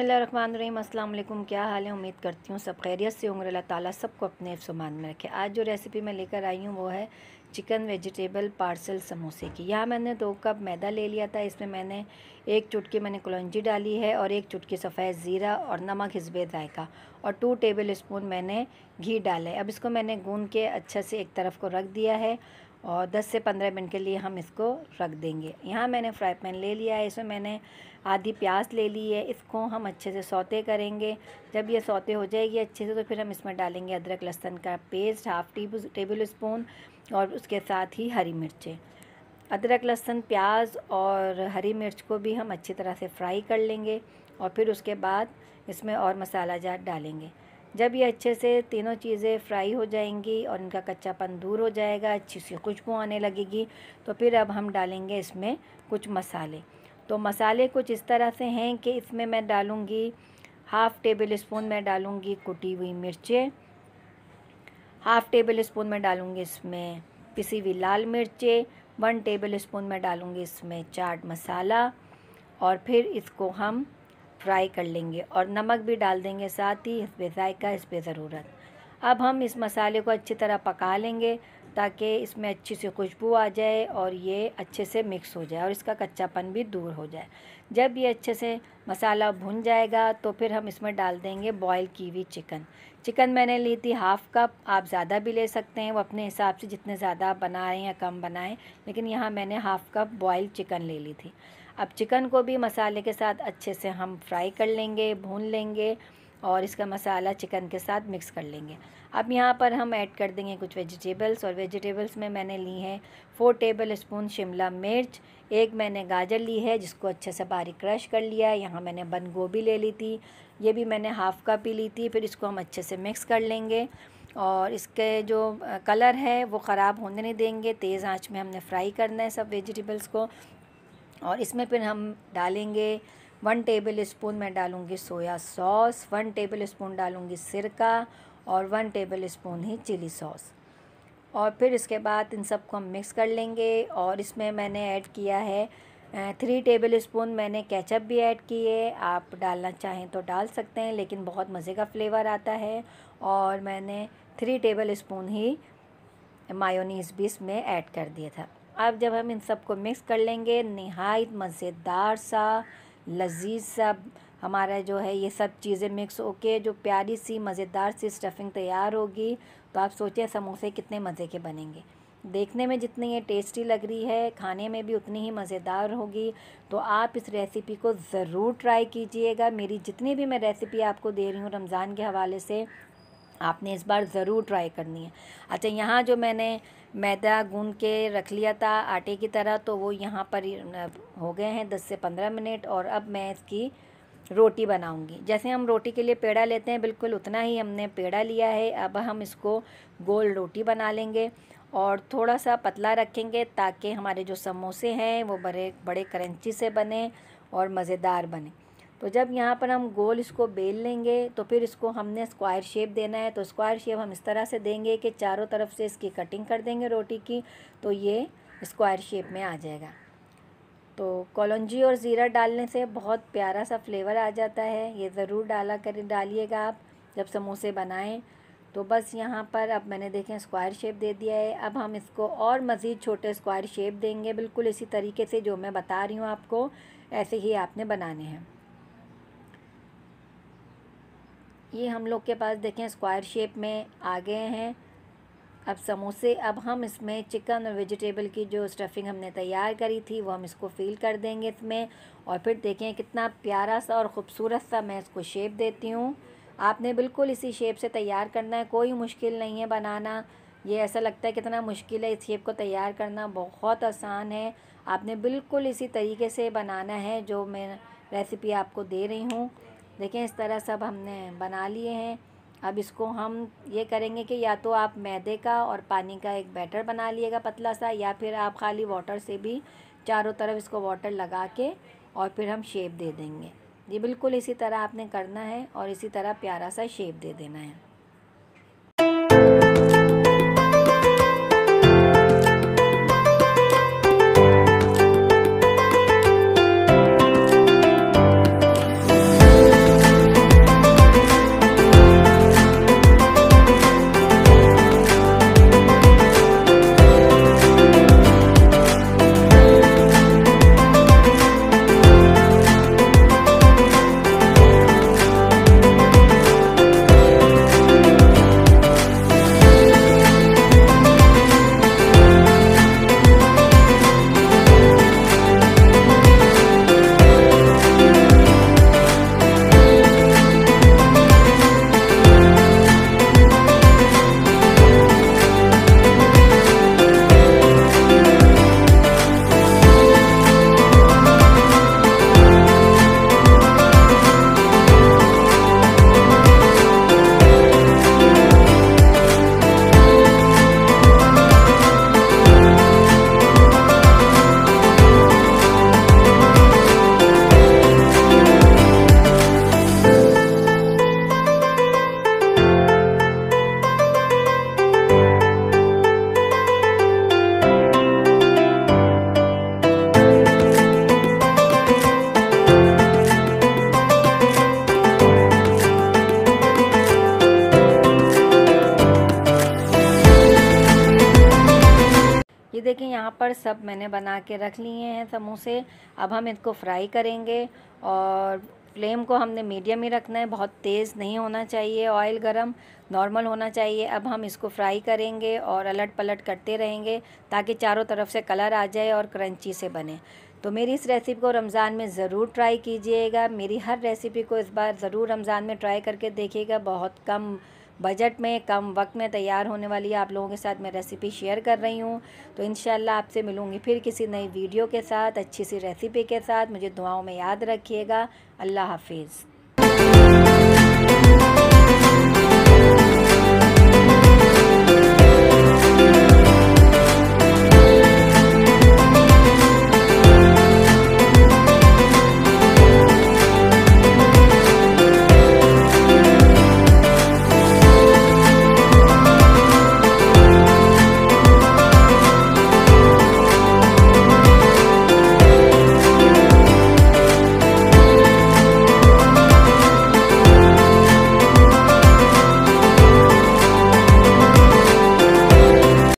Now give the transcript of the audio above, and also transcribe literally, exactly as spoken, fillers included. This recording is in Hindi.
बिस्मिल्लाहिर्रहमानिर्रहीम। अस्सलाम वालेकुम। क्या हाल है? उम्मीद करती हूँ सब खैरियत से होंगे। अल्लाह ताला सबको अपने हिफ्ज़-ओ-मान में रखे। आज जो रेसिपी मैं लेकर आई हूँ वो है चिकन वेजिटेबल पार्सल समोसे की। यहाँ मैंने दो कप मैदा ले लिया था। इसमें मैंने एक चुटकी मैंने कलौंजी डाली है और एक चुटकी सफ़ेद ज़ीरा और नमक हिस्बे ज़ायक़ा और टू टेबल स्पून मैंने घी डाला है। अब इसको मैंने गूँद के अच्छे से एक तरफ को रख दिया है और दस से पंद्रह मिनट के लिए हम इसको रख देंगे। यहाँ मैंने फ्राई पैन ले लिया है। इसमें मैंने आधी प्याज ले ली है। इसको हम अच्छे से सौते करेंगे। जब ये सौते हो जाएगी अच्छे से तो फिर हम इसमें डालेंगे अदरक लहसुन का paste half tea tablespoon और उसके साथ ही हरी मिर्चें। अदरक लहसुन प्याज और हरी मिर्च को भी हम अच्छी तरह से फ्राई कर लेंगे और फिर उसके बाद इसमें और मसाला जात डालेंगे। जब ये अच्छे से तीनों चीज़ें फ्राई हो जाएंगी और इनका कच्चापन दूर हो जाएगा, अच्छी सी खुशबू आने लगेगी, तो फिर अब हम डालेंगे इसमें कुछ मसाले। तो मसाले कुछ इस तरह से हैं कि इसमें मैं डालूँगी हाफ़ टेबल स्पून मैं डालूँगी कुटी हुई मिर्चें, हाफ़ टेबल स्पून मैं डालूँगी इसमें पिसी हुई लाल मिर्चें, वन टेबल स्पून मैं डालूँगी इसमें चाट मसाला और फिर इसको हम फ्राई कर लेंगे और नमक भी डाल देंगे साथ ही हिस्बे ज़ायक़ा हिस्बे ज़रूरत। अब हम इस मसाले को अच्छी तरह पका लेंगे ताकि इसमें अच्छी सी खुशबू आ जाए और ये अच्छे से मिक्स हो जाए और इसका कच्चापन भी दूर हो जाए। जब ये अच्छे से मसाला भुन जाएगा तो फिर हम इसमें डाल देंगे बॉयल की हुई चिकन। चिकन मैंने ली थी हाफ़ कप, आप ज़्यादा भी ले सकते हैं, वो अपने हिसाब से जितने ज़्यादा आप बना रहे हैं या कम बनाएं, लेकिन यहाँ मैंने हाफ़ कप बॉयल चिकन ले ली थी। अब चिकन को भी मसाले के साथ अच्छे से हम फ्राई कर लेंगे, भून लेंगे और इसका मसाला चिकन के साथ मिक्स कर लेंगे। अब यहाँ पर हम ऐड कर देंगे कुछ वेजिटेबल्स और वेजिटेबल्स में मैंने ली है फ़ोर टेबल स्पून शिमला मिर्च, एक मैंने गाजर ली है जिसको अच्छे से बारीक क्रश कर लिया है। यहाँ मैंने बंद गोभी ले ली थी, ये भी मैंने हाफ़ कप ही ली थी। फिर इसको हम अच्छे से मिक्स कर लेंगे और इसके जो कलर है वो ख़राब होने नहीं देंगे। तेज़ आँच में हमने फ्राई करना है सब वेजिटेबल्स को और इसमें फिर हम डालेंगे वन टेबल स्पून मैं डालूँगी soya sauce, one tablespoon डालूँगी सिरका और वन टेबल स्पून ही चिली सॉस और फिर इसके बाद इन सब को हम मिक्स कर लेंगे। और इसमें मैंने ऐड किया है थ्री टेबल स्पून मैंने केचप भी ऐड की है, आप डालना चाहें तो डाल सकते हैं, लेकिन बहुत मज़े का फ्लेवर आता है। और मैंने थ्री टेबल स्पून ही मायोनीज़ भी इसमें ऐड कर दिया था। अब जब हम इन सब को मिक्स कर लेंगे नहायत मज़ेदार सा लजीज सा हमारा जो है ये सब चीज़ें मिक्स होके जो प्यारी सी मज़ेदार सी स्टफिंग तैयार होगी, तो आप सोचें समोसे कितने मज़े के बनेंगे। देखने में जितनी ये टेस्टी लग रही है खाने में भी उतनी ही मज़ेदार होगी। तो आप इस रेसिपी को ज़रूर ट्राई कीजिएगा। मेरी जितनी भी मैं रेसिपी आपको दे रही हूँ रमज़ान के हवाले से, आपने इस बार ज़रूर ट्राई करनी है। अच्छा, यहाँ जो मैंने मैदा गूँध के रख लिया था आटे की तरह, तो वो यहाँ पर हो गए हैं दस से पंद्रह मिनट और अब मैं इसकी रोटी बनाऊंगी। जैसे हम रोटी के लिए पेड़ा लेते हैं बिल्कुल उतना ही हमने पेड़ा लिया है। अब हम इसको गोल रोटी बना लेंगे और थोड़ा सा पतला रखेंगे ताकि हमारे जो समोसे हैं वो बड़े बड़े क्रंची से बने और मज़ेदार बने। तो जब यहाँ पर हम गोल इसको बेल लेंगे तो फिर इसको हमने स्क्वायर शेप देना है। तो स्क्वायर शेप हम इस तरह से देंगे कि चारों तरफ से इसकी कटिंग कर देंगे रोटी की, तो ये स्क्वायर शेप में आ जाएगा। तो कलौंजी और ज़ीरा डालने से बहुत प्यारा सा फ्लेवर आ जाता है, ये ज़रूर डाला कर डालिएगा आप जब समोसे बनाएं। तो बस यहाँ पर अब मैंने देखें स्क्वायर शेप दे दिया है। अब हम इसको और मज़ीद छोटे स्क्वायर शेप देंगे, बिल्कुल इसी तरीके से जो मैं बता रही हूँ आपको, ऐसे ही आपने बनाने हैं। ये हम लोग के पास देखें स्क्वायर शेप में आ गए हैं अब समोसे। अब हम इसमें चिकन और वेजिटेबल की जो स्टफिंग हमने तैयार करी थी वो हम इसको फिल कर देंगे इसमें और फिर देखें कितना प्यारा सा और ख़ूबसूरत सा मैं इसको शेप देती हूँ। आपने बिल्कुल इसी शेप से तैयार करना है, कोई मुश्किल नहीं है बनाना। ये ऐसा लगता है कितना मुश्किल है, इस शेप को तैयार करना बहुत आसान है। आपने बिल्कुल इसी तरीके से बनाना है जो मैं रेसिपी आपको दे रही हूँ। देखें इस तरह सब हमने बना लिए हैं। अब इसको हम ये करेंगे कि या तो आप मैदे का और पानी का एक बैटर बना लिएगा पतला सा, या फिर आप खाली वाटर से भी चारों तरफ इसको वाटर लगा के और फिर हम शेप दे देंगे। ये बिल्कुल इसी तरह आपने करना है और इसी तरह प्यारा सा शेप दे देना है। सब मैंने बना के रख लिए हैं समोसे। अब हम इसको फ्राई करेंगे और फ्लेम को हमने मीडियम ही रखना है, बहुत तेज़ नहीं होना चाहिए, ऑयल गरम नॉर्मल होना चाहिए। अब हम इसको फ्राई करेंगे और अलट पलट करते रहेंगे ताकि चारों तरफ से कलर आ जाए और क्रंची से बने। तो मेरी इस रेसिपी को रमज़ान में ज़रूर ट्राई कीजिएगा। मेरी हर रेसिपी को इस बार ज़रूर रमज़ान में ट्राई करके देखिएगा। बहुत कम बजट में, कम वक्त में तैयार होने वाली आप लोगों के साथ मैं रेसिपी शेयर कर रही हूँ। तो इंशाल्लाह आपसे मिलूँगी फिर किसी नई वीडियो के साथ, अच्छी सी रेसिपी के साथ। मुझे दुआओं में याद रखिएगा। अल्लाह हाफिज़।